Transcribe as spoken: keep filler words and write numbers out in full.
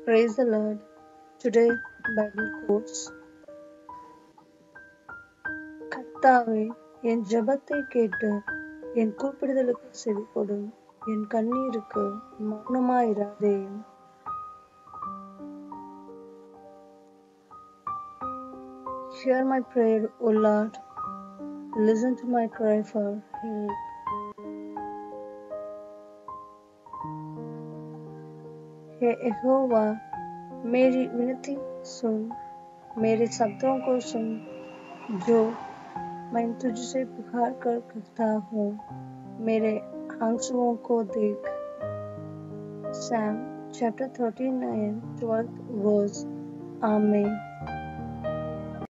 Praise the Lord. Today Bible quotes. கர்த்தாவே, என் ஜெபத்தை கேட்டு என் கூப்பிடுதலுக்கு செவிகொடும். என் கண்ணீருக்கு மௌனமாயிராதேயும். Hear my prayer, O Lord. Listen to my cry for help. हे यहोवा, मेरी विनती सुन, मेरे शब्दों को सुन, जो मैं तुझसे पुकार कर कहता हूँ, मेरे आंसुओं को देख. Psalm chapter thirty-nine, twelfth verse. Amen.